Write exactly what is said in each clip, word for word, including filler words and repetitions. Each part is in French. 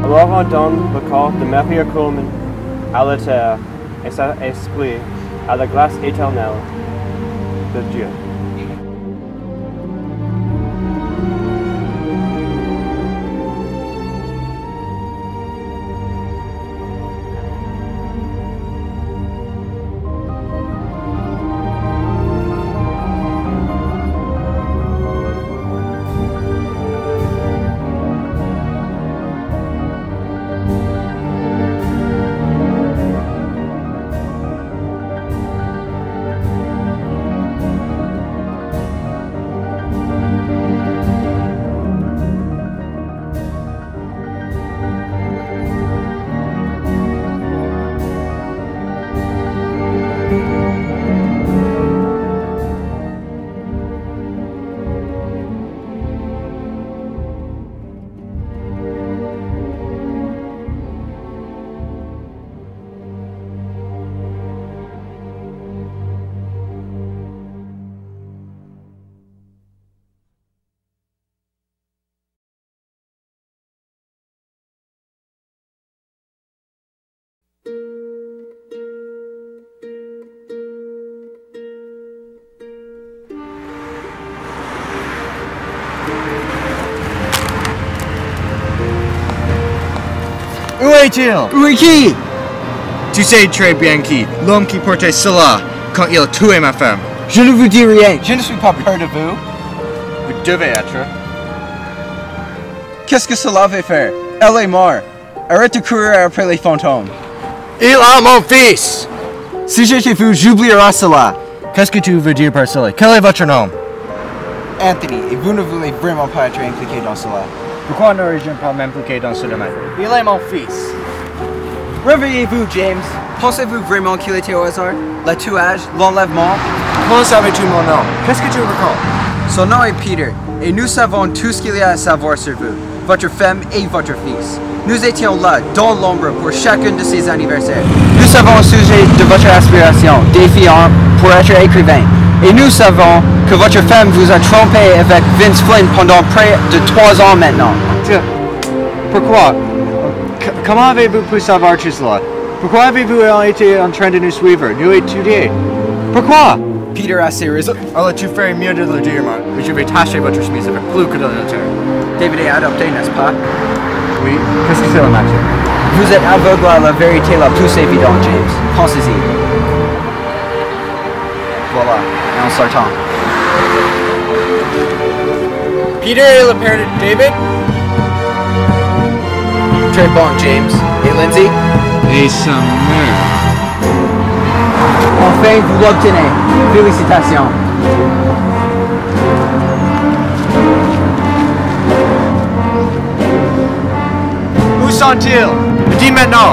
Alors on donne le corps de Maria commun à la terre et sa esprit à la grâce éternelle de Dieu. Où est-il? Où est qui? Tu sais très bien qui, l'homme qui portait cela quand il tuait ma femme. Je ne vous dis rien, je ne suis pas peur de vous. Vous devez être. Qu'est-ce que cela veut faire? Elle est morte. Arrête de courir après les fantômes. Il a mon fils! Si j'étais vous, j'oublierai cela. Qu'est-ce que tu veux dire par cela? Quel est votre nom? Anthony, et vous ne voulez vraiment pas être impliqué dans cela. Pourquoi n'aurais-je pas m'impliquer dans ce domaine? Il est mon fils. Réveillez-vous, James. Pensez-vous vraiment qu'il était au hasard? Le tuage, l'enlèvement? Comment savais-tu mon nom? Qu'est-ce que tu recommandes? Son nom est Peter, et nous savons tout ce qu'il y a à savoir sur vous, votre femme et votre fils. Nous étions là, dans l'ombre, pour chacun de ces anniversaires. Nous savons au sujet de votre aspiration, défiant pour être écrivain. Et nous savons que votre femme vous a trompé avec Vince Flynn pendant près de trois ans maintenant. Tiens, pourquoi? C comment avez-vous pu savoir tout cela? Pourquoi avez-vous été en train de nous suivre, nous étudier? Pourquoi? Peter a ses raisons. Alors tu ferais mieux de le dire, moi. Je vais tâcher votre chemise avec plus que de le taire. David est adopté, n'est-ce pas? Oui, qu'est-ce que c'est la matière? Vous êtes aveugle à la vérité la plus évidente, James. Pensez-y. Voilà, et en sortant. Peter est le père de David? Très bon, James. Et Lindsay? Et sa mère. Enfin, vous l'obtenez. Félicitations. Où sont-ils? Dis maintenant.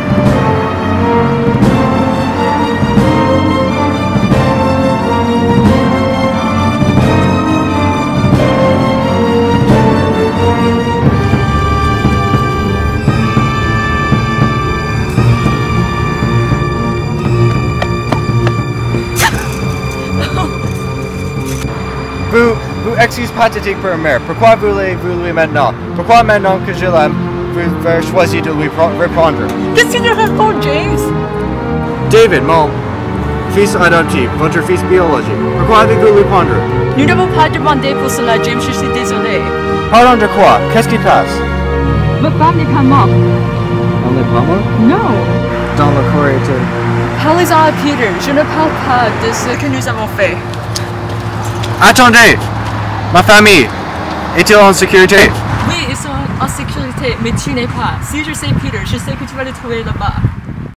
Vous, vous excusez pathétique pour mère. Pourquoi voulez-vous lui maintenant? Pourquoi maintenant que je l'aime, vous avez choisi de lui reprendre? Qu'est-ce que tu racontes, James? David, mon fils adoptif, votre fils biologique. Pourquoi avez-vous lui prendre? Nous n'avons pas demandé pour cela, James, je suis désolé. Pardon de quoi? Qu'est-ce qui passe? Ma femme n'est pas morte. Elle n'est pas morte? Non. Dans le corridor. Parlez-en à Peter, je ne parle pas de ce que nous avons fait. Attendez! Ma famille, est-elle en sécurité? Oui, ils sont en sécurité, mais tu n'es pas. Si je sais Peter, je sais que tu vas le trouver là-bas.